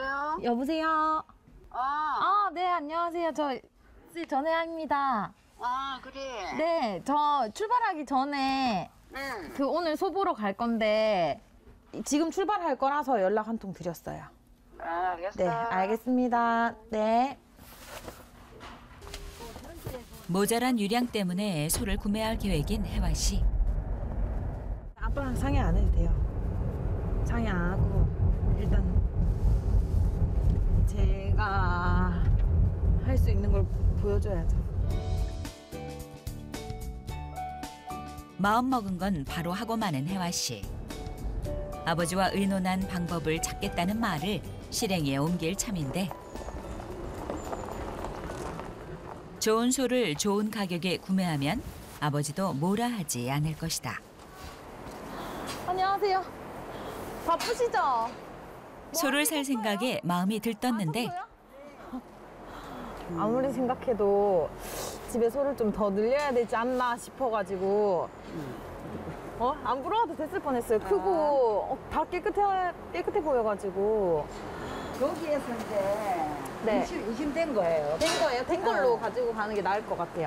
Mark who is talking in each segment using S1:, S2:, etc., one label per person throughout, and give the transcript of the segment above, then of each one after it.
S1: 여보세요?
S2: 여보세요? 네, 안녕하세요. 저 전혜아입니다.
S1: 그래.
S2: 네, 저 출발하기 전에
S1: 응.
S2: 오늘 소 보러 갈 건데 지금 출발할 거라서 연락 한 통 드렸어요.
S1: 알겠어.
S2: 네, 알겠습니다. 네.
S3: 모자란 유량 때문에 소를 구매할 계획인 혜화 씨.
S2: 아빠랑 상의 안 해도 돼요. 상의 안 하고 일단 제가 할 수 있는 걸 보여줘야죠.
S3: 마음 먹은 건 바로 하고 마는 혜화 씨. 아버지와 의논한 방법을 찾겠다는 말을 실행에 옮길 참인데 좋은 소를 좋은 가격에 구매하면 아버지도 뭐라 하지 않을 것이다.
S2: 안녕하세요. 바쁘시죠?
S3: 소를 살 생각에 마음이 들떴는데
S2: 아무리 생각해도 집에 소를 좀 더 늘려야 되지 않나 싶어가지고 안 불어도 됐을 뻔했어요. 크고 다 깨끗해 보여가지고.
S1: 거기에서 이제
S2: 네.
S1: 의심된 거예요.
S2: 된 거예요. 된 걸로 가지고 가는 게 나을 것 같아요.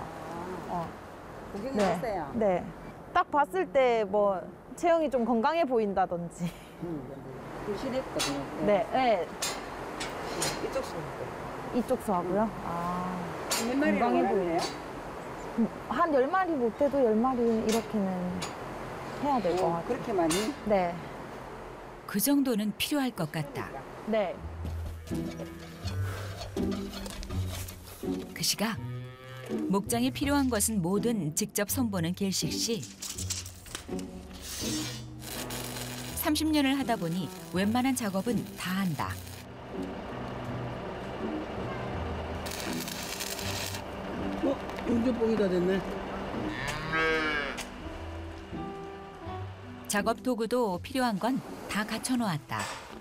S1: 구경했어요.
S2: 네. 딱 봤을 때 뭐 체형이 좀 건강해 보인다든지.
S1: 불신했거든요.
S2: 네. 네.
S1: 이쪽 소.
S2: 이쪽 소하고요.
S1: 몇 마리
S2: 건강해 보이네요. 한 10마리 못해도 10마리 이렇게는 해야 될 것 같아요.
S1: 그렇게 많이?
S2: 네.
S3: 그 정도는 필요할 것 같다.
S2: 네.
S3: 그 시각 목장에 필요한 것은 뭐든 직접 손보는 길식 씨. 30년을 하다 보니 웬만한 작업은 다 한다.
S4: 용접봉이 다 됐네.
S3: 작업 도구도 필요한 건 다 갖춰놓았다.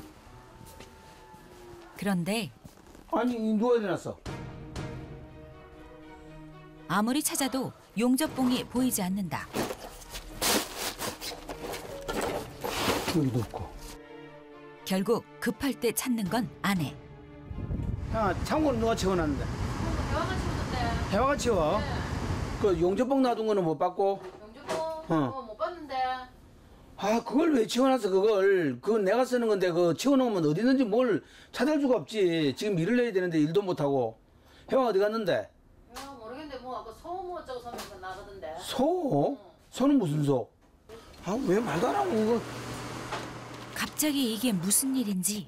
S3: 그런데
S4: 아니 누가 일어났어?
S3: 아무리 찾아도 용접봉이 보이지 않는다.
S4: 여기도 없고.
S3: 결국 급할 때 찾는 건 아내.
S4: 창고는 누가 채워놨는데? 대화가 치웠는데. 대화가 치워? 네. 그 용접봉 놔둔 거는 못 봤고?
S2: 용접봉 못 봤는데.
S4: 그걸 왜 치워놨어 그걸? 그건 내가 쓰는 건데 그거 치워놓으면 어디든지 뭘 찾을 수가 없지. 지금 일을 해야 되는데 일도 못하고. 혜화 어디 갔는데?
S2: 모르겠는데 뭐 아까 소 어쩌고 서면서 나가던데.
S4: 소? 소는 무슨 소? 왜 말도 안 하고 그거.
S3: 갑자기 이게 무슨 일인지.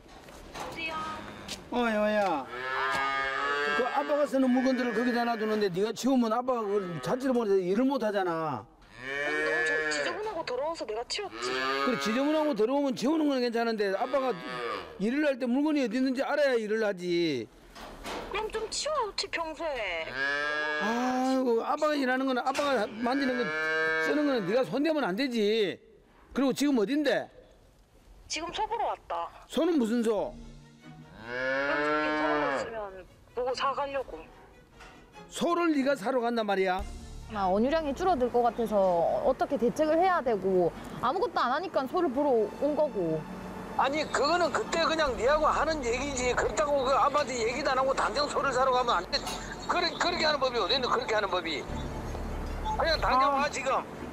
S4: 혜화야. 그 아빠가 쓰는 물건들을 거기다 놔두는데 네가 치우면 아빠가 그걸 찾지를 못해서 일을 못하잖아.
S5: 너무 지저분하고 더러워서 내가 치웠지.
S4: 그래 지저분하고 더러우면 치우는 건 괜찮은데 아빠가 일을 할 때 물건이 어디 있는지 알아야 일을 하지.
S5: 그럼 좀 치워놓지 평소에.
S4: 아이고 아빠가 일하는 거는 아빠가 만지는 거 쓰는 거는 네가 손대면 안 되지. 그리고 지금 어딘데?
S5: 지금 소 보러 왔다.
S4: 소는 무슨 소?
S5: 괜찮은 거 있으면 보고 사가려고.
S4: 소를 네가 사러 간단 말이야.
S2: 원유량이 줄어들 것 같아서 어떻게 대책을 해야 되고 아무것도 안 하니까 소를 보러 온 거고.
S4: 아니 그거는 그때 그냥 네하고 하는 얘기지. 그렇다고 그 아빠한테 얘기도 안 하고 당장 소를 사러 가면 안 돼. 그렇게 하는 법이 어디 있는 그렇게 하는 법이. 그냥 당장 와 지금.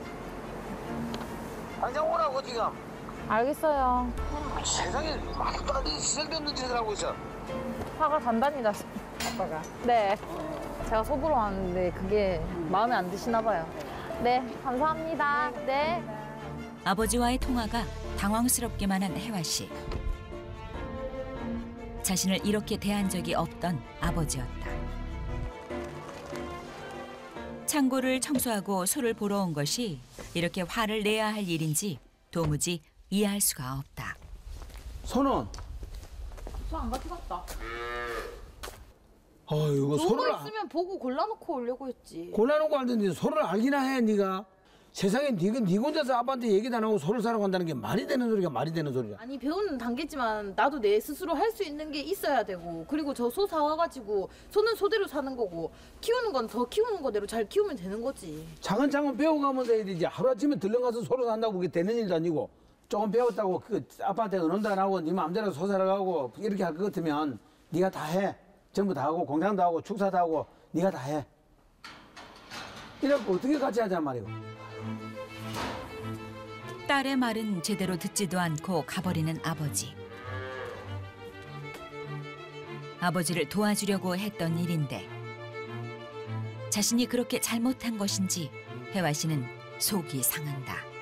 S4: 당장 오라고 지금.
S2: 알겠어요.
S4: 세상에 말도 안 되는 시설되는 짓을 하고 있어.
S2: 화가 단단히 났어. 아빠가. 네. 제가 소 보러 왔는데 그게 마음에 안 드시나 봐요. 네, 감사합니다. 네.
S3: 아버지와의 통화가 당황스럽기만 한 혜화 씨. 자신을 이렇게 대한 적이 없던 아버지였다. 창고를 청소하고 소를 보러 온 것이 이렇게 화를 내야 할 일인지 도무지 이해할 수가 없다.
S4: 소는?
S2: 소 안 가져갔다.
S4: 이거
S2: 좋은
S4: 소를
S2: 거 있으면 보고 골라놓고 오려고 했지.
S4: 골라놓고 알던데 소를 알기나 해 네가. 세상에 네 혼자서 아빠한테 얘기도 안 하고 소를 사러 간다는 게 말이 되는 소리가 말이 되는 소리야.
S2: 아니 배우는 단계지만 나도 내 스스로 할 수 있는 게 있어야 되고 그리고 저 소 사와가지고 소는 소대로 사는 거고 키우는 건 더 키우는 거대로 잘 키우면 되는 거지.
S4: 차근차근 배워가면서 해야 되지. 하루아침에 들러가서 소를 산다고 그게 되는 일도 아니고.
S6: 조금 배웠다고 그 아빠한테 은혼도 안 하고 네 마음대로 소살아가고 이렇게 할 것 같으면 네가 다 해. 전부 다 하고 공장도 하고 축사도 하고 네가 다 해. 이래갖고 어떻게 같이 하자 말이오.
S3: 딸의 말은 제대로 듣지도 않고 가버리는 아버지. 아버지를 도와주려고 했던 일인데 자신이 그렇게 잘못한 것인지 혜화 씨는 속이 상한다.